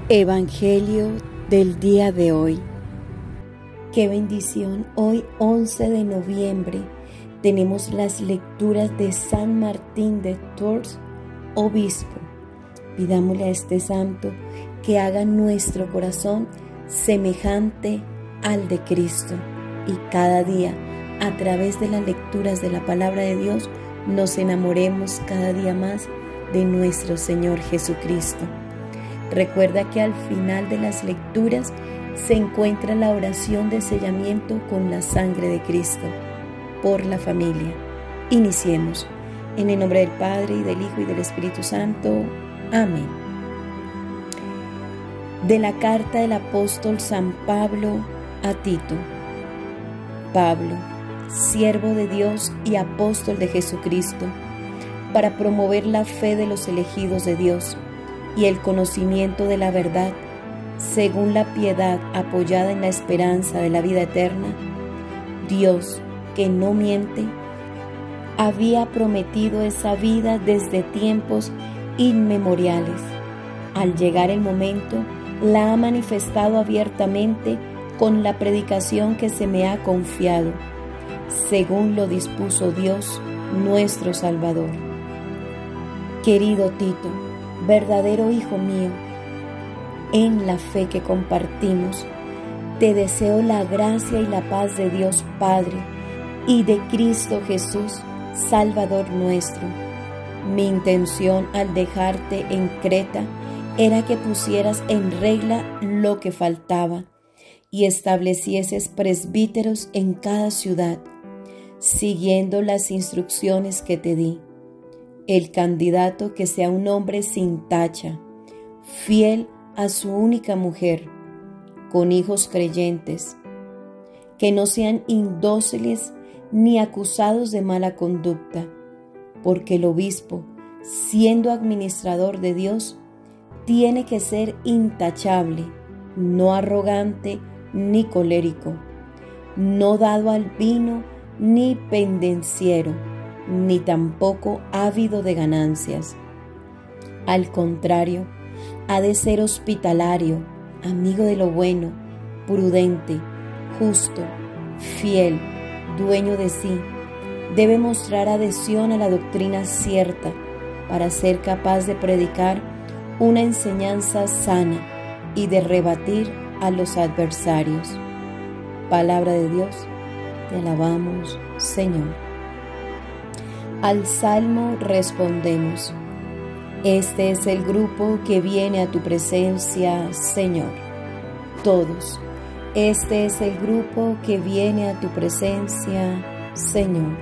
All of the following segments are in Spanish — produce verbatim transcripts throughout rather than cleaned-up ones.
Evangelio del día de hoy. Qué bendición. Hoy, once de noviembre, tenemos las lecturas de San Martín de Tours, obispo. Pidámosle a este santo que haga nuestro corazón semejante al de Cristo y cada día, a través de las lecturas de la palabra de Dios, nos enamoremos cada día más de nuestro Señor Jesucristo. Recuerda que al final de las lecturas se encuentra la oración de sellamiento con la sangre de Cristo por la familia. Iniciemos. En el nombre del Padre, y del Hijo, y del Espíritu Santo. Amén. De la carta del apóstol San Pablo a Tito. Pablo, siervo de Dios y apóstol de Jesucristo, para promover la fe de los elegidos de Dios y el conocimiento de la verdad, según la piedad apoyada en la esperanza de la vida eterna. Dios, que no miente, había prometido esa vida desde tiempos inmemoriales. Al llegar el momento, la ha manifestado abiertamente con la predicación que se me ha confiado, según lo dispuso Dios, nuestro Salvador. Querido Tito, verdadero hijo mío, en la fe que compartimos, te deseo la gracia y la paz de Dios Padre y de Cristo Jesús, Salvador nuestro. Mi intención al dejarte en Creta era que pusieras en regla lo que faltaba y establecieses presbíteros en cada ciudad, siguiendo las instrucciones que te di. El candidato que sea un hombre sin tacha, fiel a su única mujer, con hijos creyentes, que no sean indóciles ni acusados de mala conducta, porque el obispo, siendo administrador de Dios, tiene que ser intachable, no arrogante ni colérico, no dado al vino ni pendenciero, ni tampoco ávido de ganancias. Al contrario, ha de ser hospitalario, amigo de lo bueno, prudente, justo, fiel, dueño de sí. Debe mostrar adhesión a la doctrina cierta para ser capaz de predicar una enseñanza sana y de rebatir a los adversarios. Palabra de Dios, te alabamos, Señor. Al salmo respondemos: este es el grupo que viene a tu presencia, Señor. Todos, este es el grupo que viene a tu presencia, Señor.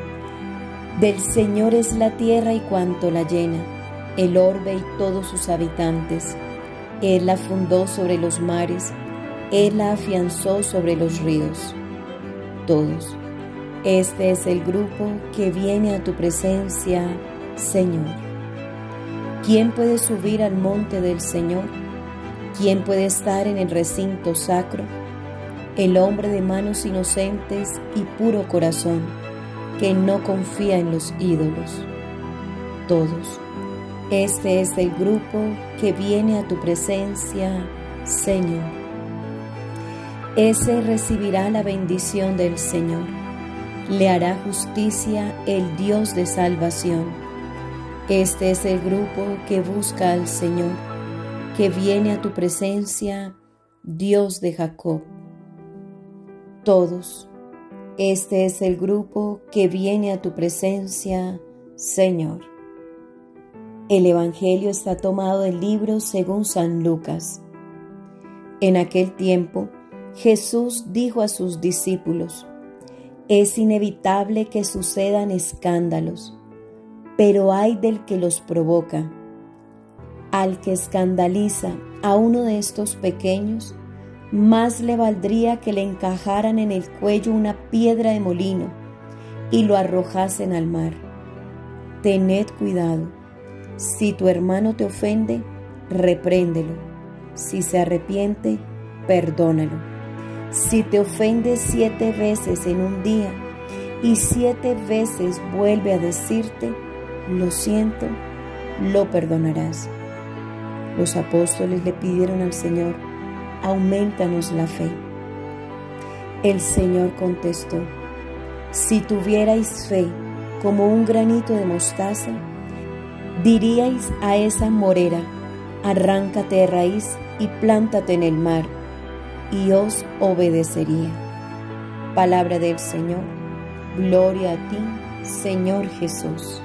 Del Señor es la tierra y cuanto la llena, el orbe y todos sus habitantes. Él la fundó sobre los mares, Él la afianzó sobre los ríos. Todos, este es el grupo que viene a tu presencia, Señor. ¿Quién puede subir al monte del Señor? ¿Quién puede estar en el recinto sacro? El hombre de manos inocentes y puro corazón, que no confía en los ídolos. Todos, este es el grupo que viene a tu presencia, Señor. Ese recibirá la bendición del Señor. Le hará justicia el Dios de salvación. Este es el grupo que busca al Señor, que viene a tu presencia, Dios de Jacob. Todos, este es el grupo que viene a tu presencia, Señor. El Evangelio está tomado del libro según San Lucas. En aquel tiempo, Jesús dijo a sus discípulos: es inevitable que sucedan escándalos, pero ay del que los provoca. Al que escandaliza a uno de estos pequeños, más le valdría que le encajaran en el cuello una piedra de molino y lo arrojasen al mar. Tened cuidado. Si tu hermano te ofende, repréndelo. Si se arrepiente, perdónalo. Si te ofende siete veces en un día y siete veces vuelve a decirte: lo siento, lo perdonarás. Los apóstoles le pidieron al Señor: aumentanos la fe. El Señor contestó: si tuvierais fe como un granito de mostaza, diríais a esa morera: arráncate de raíz y plántate en el mar, y os obedecería. Palabra del Señor. Gloria a ti, Señor Jesús.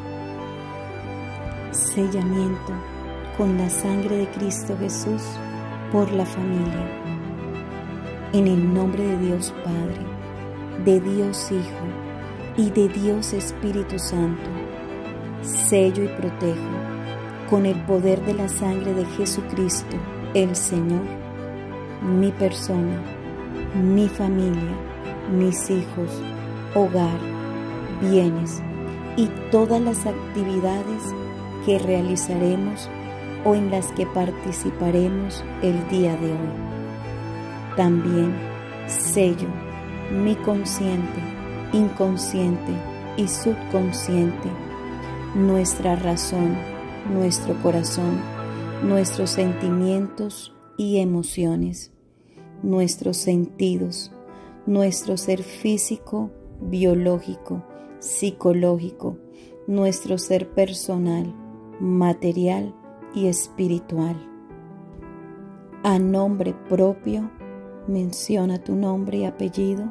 Sellamiento con la sangre de Cristo Jesús por la familia. En el nombre de Dios Padre, de Dios Hijo y de Dios Espíritu Santo, sello y protejo con el poder de la sangre de Jesucristo, el Señor, mi persona, mi familia, mis hijos, hogar, bienes y todas las actividades que realizaremos o en las que participaremos el día de hoy. También sello mi consciente, inconsciente y subconsciente, nuestra razón, nuestro corazón, nuestros sentimientos y emociones, nuestros sentidos, nuestro ser físico, biológico, psicológico, nuestro ser personal, material y espiritual. A nombre propio, menciona tu nombre y apellido.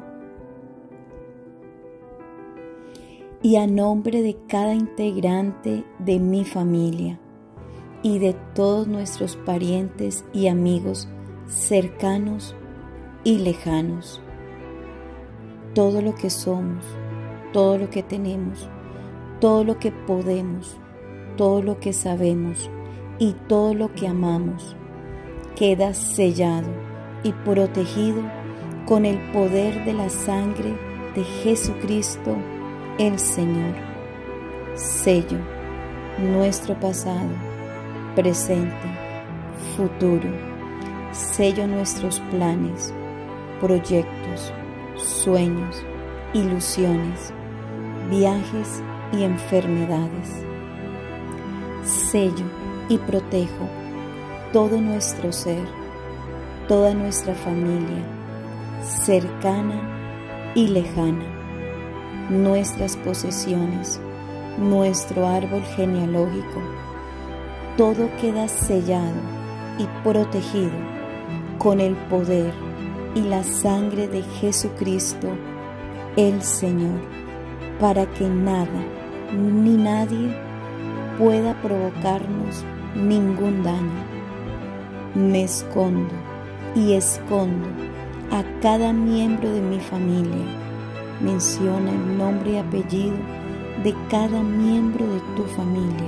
Y a nombre de cada integrante de mi familia y de todos nuestros parientes y amigos cercanos y lejanos. Todo lo que somos, todo lo que tenemos, todo lo que podemos, todo lo que sabemos y todo lo que amamos queda sellado y protegido con el poder de la sangre de Jesucristo el Señor. Sello nuestro pasado, presente, futuro. Sello nuestros planes, proyectos, sueños, ilusiones, viajes y enfermedades. Sello y protejo todo nuestro ser, toda nuestra familia, cercana y lejana, nuestras posesiones, nuestro árbol genealógico. Todo queda sellado y protegido con el poder y la sangre de Jesucristo, el Señor, para que nada ni nadie pueda provocarnos ningún daño. Me escondo y escondo a cada miembro de mi familia. Menciona el nombre y apellido de cada miembro de tu familia.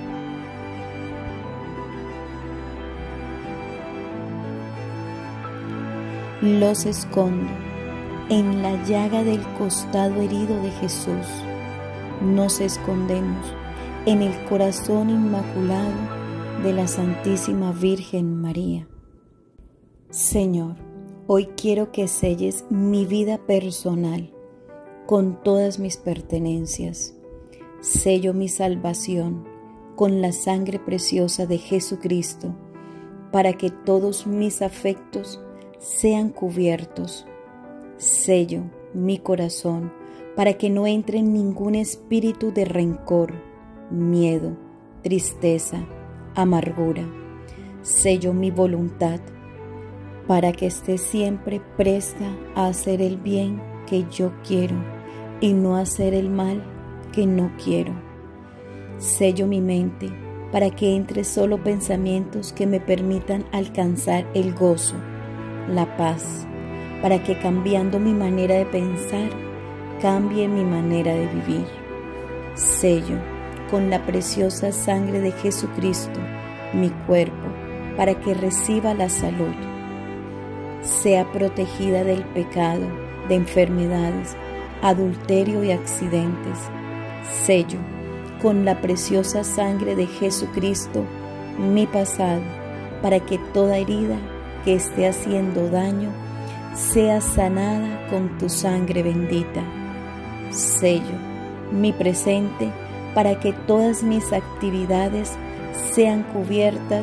Los escondo en la llaga del costado herido de Jesús. Nos escondemos en el corazón inmaculado de la Santísima Virgen María. Señor, hoy quiero que selles mi vida personal con todas mis pertenencias. Sello mi salvación con la sangre preciosa de Jesucristo, para que todos mis afectos sean cubiertos. Sello mi corazón para que no entre ningún espíritu de rencor, miedo, tristeza, amargura. Sello mi voluntad para que esté siempre presta a hacer el bien que yo quiero y no hacer el mal que no quiero. Sello mi mente para que entre solo pensamientos que me permitan alcanzar el gozo, la paz, para que cambiando mi manera de pensar, cambie mi manera de vivir. Sello con la preciosa sangre de Jesucristo mi cuerpo, para que reciba la salud, sea protegida del pecado, de enfermedades, adulterio y accidentes. Sello con la preciosa sangre de Jesucristo mi pasado, para que toda herida que esté haciendo daño sea sanada con tu sangre bendita. Sello mi presente para que todas mis actividades sean cubiertas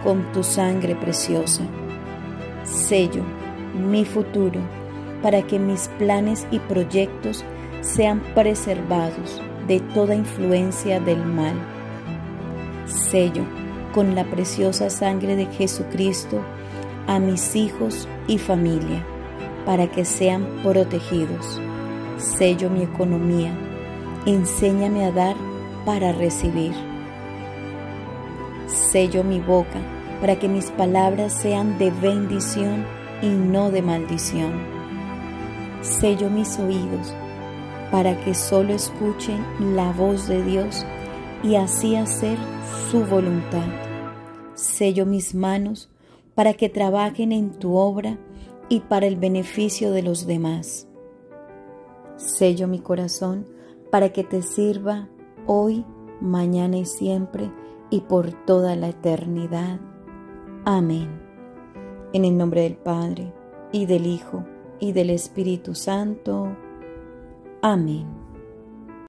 con tu sangre preciosa. Sello mi futuro para que mis planes y proyectos sean preservados de toda influencia del mal. Sello con la preciosa sangre de Jesucristo a mis hijos y familia para que sean protegidos. Sello mi economía. Enséñame a dar para recibir. Sello mi boca para que mis palabras sean de bendición y no de maldición. Sello mis oídos para que solo escuchen la voz de Dios y así hacer su voluntad. Sello mis manos para que trabajen en tu obra y para el beneficio de los demás. Sello mi corazón para que te sirva hoy, mañana y siempre y por toda la eternidad. Amén. En el nombre del Padre, y del Hijo, y del Espíritu Santo. Amén.